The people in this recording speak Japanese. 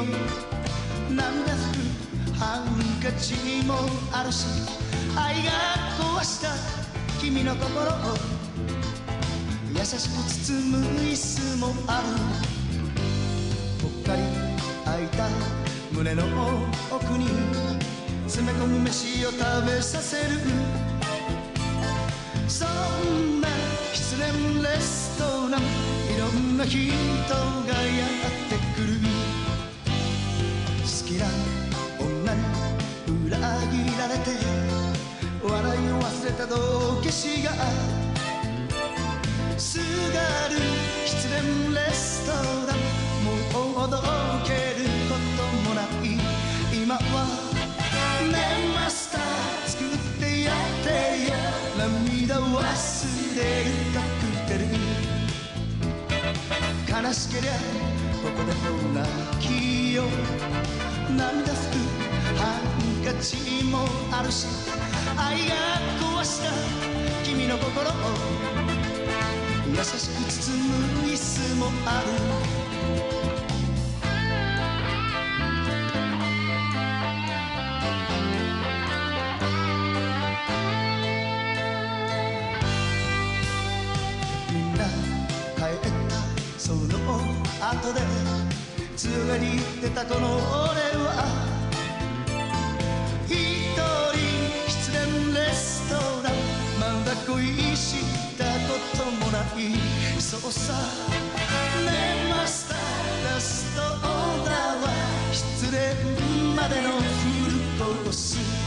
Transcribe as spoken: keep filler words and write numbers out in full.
よ涙拭くハンカチもあるし愛が壊した君の心を優しく包む椅子もあるぽっかり開いた胸の奥に詰め込む飯を食べさせるそんな失恋レストランいろんな人がやってくる好きな女に裏切られて笑いを忘れた道化師がすがる失恋レストランもうほどけることもない今はねマスター作ってやってよ涙を忘れるカクテル悲しけりゃここでお泣きよ涙拭くハンカチもあるし愛が壊した君の心を優しく包む椅子もあるみんな帰ったその後で強がり出たこの俺は一人失恋レストランまだ恋したこともないそうさねマスターラストオーダーは失恋までのフルコース